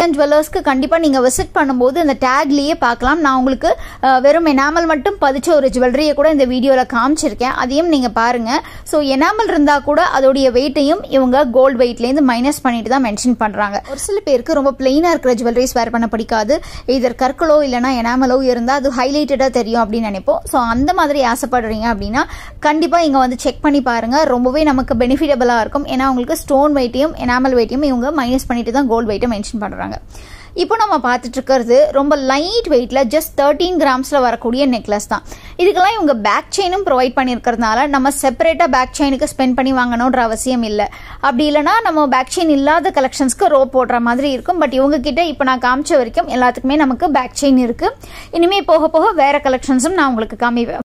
ஜுவல்லர்ஸ்க்கு கண்டிப்பா நீங்க விசிட் பண்ணும்போது அந்த டேக்லயே பார்க்கலாம். நான் உங்களுக்கு வெறும் எனாமல் மட்டும் பதிச்ச ஒரு ஜுவல்லரியை கூட இந்த வீடியோல காமிச்சிருக்கேன், அதையும் நீங்க பாருங்க. ஸோ எனாமல் இருந்தா கூட அதோடைய வெயிட்டையும் இவங்க கோல்டு வெயிட்ல இருந்து மைனஸ் பண்ணிட்டு தான் மென்ஷன் பண்றாங்க. ஒரு சில பேருக்கு ரொம்ப பிளெயினா இருக்கிற ஜுவல்லரிஸ் வேர் பண்ண பிடிக்காது, இதர் கற்களோ இல்லைன்னா எனாமலோ இருந்தா அது ஹைலைட்டடா தெரியும் அப்படின்னு நினைப்போம். ஸோ அந்த மாதிரி ஆசைப்படுறீங்க அப்படின்னா கண்டிப்பா இங்க வந்து செக் பண்ணி பாருங்க, ரொம்பவே நமக்கு பெனிஃபிட்டபிளா இருக்கும். ஏன்னா உங்களுக்கு ஸ்டோன் வெயிட்டையும் எனாமல் வெயிட்டையும் இவங்க மைனஸ் பண்ணிட்டு தான் கோல்டு வெயிட்டை மென்ஷன் பண்றாங்க. இப்போ நம்ம பார்த்துட்டு இருக்கிறது ரொம்ப லைட் வெயிட்ல ஜஸ்ட் 13 கிராம்ஸ்ல வரக்கூடிய நெக்லஸ் தான். இதுக்கெல்லாம் இவங்க பேக் செயினும் ப்ரொவைட் பண்ணியிருக்கிறதுனால நம்ம செப்பரேட்டா பேக் செயினுக்கு ஸ்பெண்ட் பண்ணி வாங்கணுன்ற அவசியம் இல்லை. அப்படி இல்லைன்னா நம்ம பேக் செயின் இல்லாத கலெக்ஷன்ஸ்க்கு ரோ போடுற மாதிரி இருக்கும். பட் இவங்க கிட்ட இப்போ நான் காமிச்ச வரைக்கும் எல்லாத்துக்குமே நமக்கு பேக் செயின் இருக்கு. இனிமே போக போக வேற கலெக்ஷன்ஸும் நான் உங்களுக்கு காமிப்பேன்.